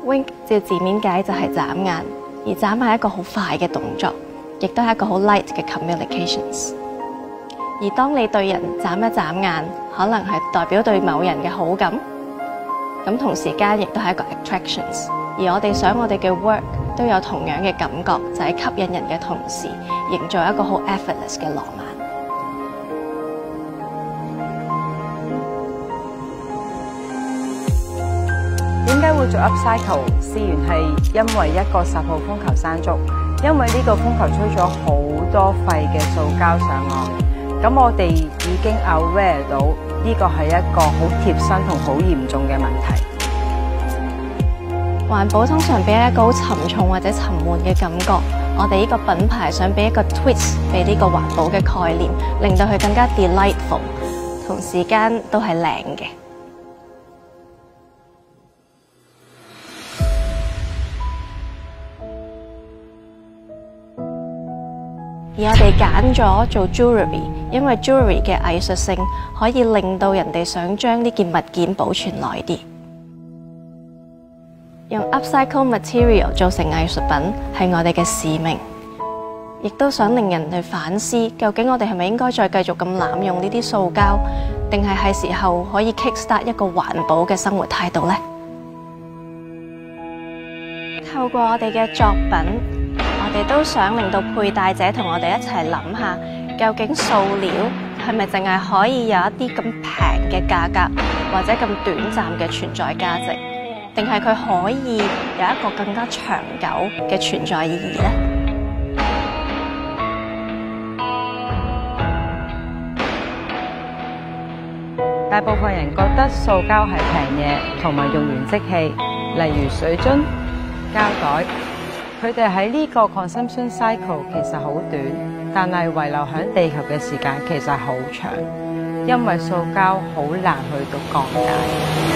Wink 照字面解就係眨眼，而眨眼係一個好快嘅動作，亦都係一個好 light 嘅 communications。而當你對人眨一眨眼，可能係代表對某人嘅好感，咁同時間亦都係一個 attractions。而我哋想我哋嘅 work 都有同樣嘅感覺，就係吸引人嘅同時，營造一個好 effortless 嘅浪漫。 點解會做 upcycle？ 事源係因為一個10號風球山竹，因為呢個風球吹咗好多廢嘅塑膠上岸，咁我哋已經 aware 到呢個係一個好貼身同好嚴重嘅問題。 環保通常俾一個好沉重或者沉悶嘅感覺，我哋呢個品牌想俾一個 twist 俾呢個環保嘅概念，令到佢更加 delightful， 同時間都係靚嘅。而我哋揀咗做 jewelry， 因為 jewelry 嘅藝術性可以令到人哋想將呢件物件保存耐啲。用 upcycle material 做成藝術品係我哋嘅使命，亦都想令人哋反思，究竟我哋係咪應該再繼續咁濫用呢啲塑膠，定係時候可以 kickstart 一個環保嘅生活態度呢？透過我哋嘅作品，我哋都想令到佩戴者同我哋一齊諗下，究竟塑料係咪淨係可以有一啲咁平嘅價格，或者咁短暫嘅存在價值，定係佢可以有一個更加長久嘅存在意義呢？ 大部分人覺得塑膠係平嘢，同埋用完即棄，例如水樽、膠袋。佢哋喺呢個 consumption cycle 其實好短，但係遺留喺地球嘅時間其實好長，因為塑膠好難去到降解。